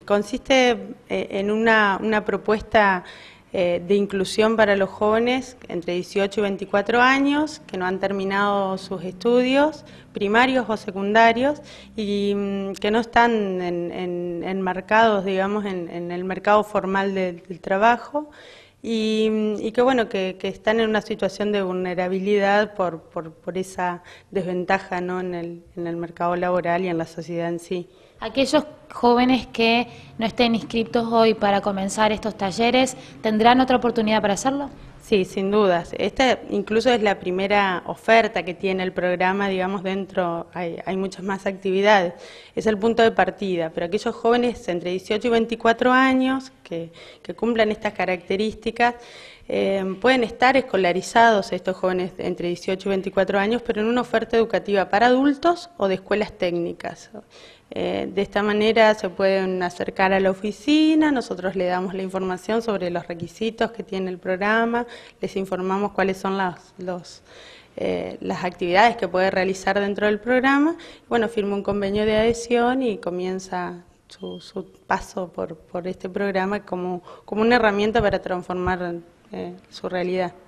Consiste en una propuesta de inclusión para los jóvenes entre 18 y 24 años que no han terminado sus estudios primarios o secundarios y que no están enmarcados, digamos, en el mercado formal del trabajo y que, bueno, que están en una situación de vulnerabilidad por esa desventaja, ¿no?, en el mercado laboral y en la sociedad en sí. Aquellos jóvenes que no estén inscritos hoy para comenzar estos talleres, ¿tendrán otra oportunidad para hacerlo? Sí, sin dudas. Esta incluso es la primera oferta que tiene el programa, digamos, dentro hay muchas más actividades. Es el punto de partida, pero aquellos jóvenes entre 18 y 24 años que cumplan estas características pueden estar escolarizados, estos jóvenes entre 18 y 24 años, pero en una oferta educativa para adultos o de escuelas técnicas. De esta manera se pueden acercar a la oficina, nosotros le damos la información sobre los requisitos que tiene el programa, les informamos cuáles son las actividades que puede realizar dentro del programa. Bueno, firma un convenio de adhesión y comienza su paso por este programa como una herramienta para transformar su realidad.